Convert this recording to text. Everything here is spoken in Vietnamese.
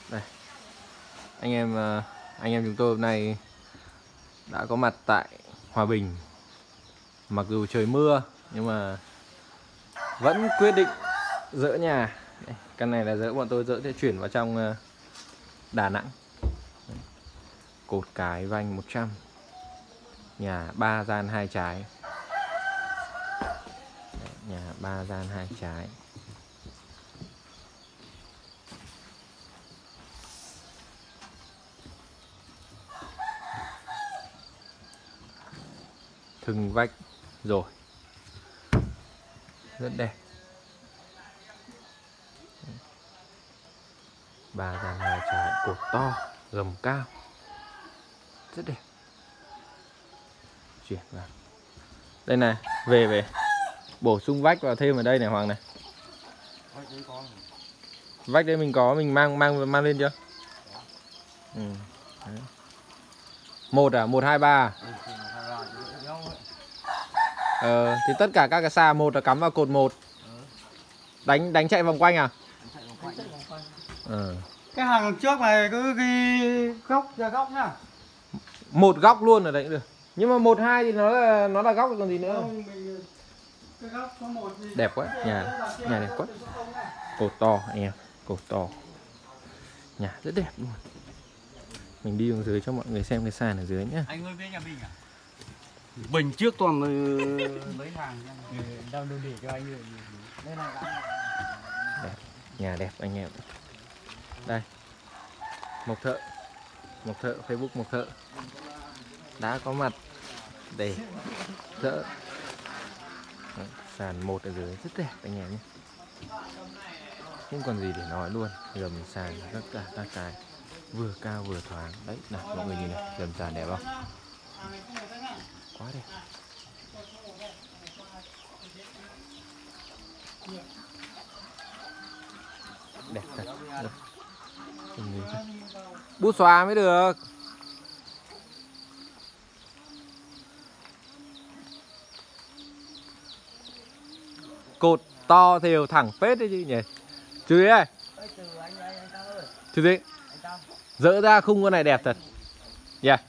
Đây, anh em chúng tôi hôm nay đã có mặt tại Hòa Bình. Mặc dù trời mưa nhưng mà vẫn quyết định dỡ nhà. Đây, căn này là bọn tôi dỡ sẽ chuyển vào trong Đà Nẵng. Cột cái vanh 100, nhà 3 gian 2 trái. Đấy, nhà 3 gian 2 trái. Thừng vách rồi, rất đẹp. 3 gian 2 trái, cột to, gầm cao, rất đẹp. Chuyển vào đây này, về bổ sung vách vào thêm ở đây này Hoàng này. Vách đấy mình có, mình mang lên chưa? Ừ. Đấy. 1 à, 1 2 3. Thì tất cả các cái xa 1 là cắm vào cột 1. Đánh chạy vòng quanh à? Cái hàng trước này cứ ghi góc ra góc nhá. Một góc luôn ở đấy cũng được. Nhưng mà 1 2 thì nó là góc còn gì nữa. Cái góc số 1 thì đẹp quá, nhà đẹp quá. Cột to anh em, cột to. Nhà rất đẹp luôn. Mình đi xuống dưới cho mọi người xem cái sàn ở dưới nhá. Anh ơi, về nhà Bình à? Bình trước toàn mấy hàng đâu đâu để cho anh ơi. Đây này đẹp. Nhà đẹp anh em. Đây. Mộc Thợ Facebook Mộc Thợ đã có mặt để dỡ. Sàn 1 ở dưới rất đẹp anh em nhé. Không còn gì để nói luôn. Gầm sàn tất cả các cái vừa cao vừa thoáng. Đấy nào mọi người nhìn này, gầm sàn đẹp không? Quá đẹp. Đẹp thật. Bút xóa mới được. Cột to thều thẳng phết đấy chứ nhỉ. Chú ý ơi. Chú ý. Dỡ ra khung con này đẹp thật. Yeah.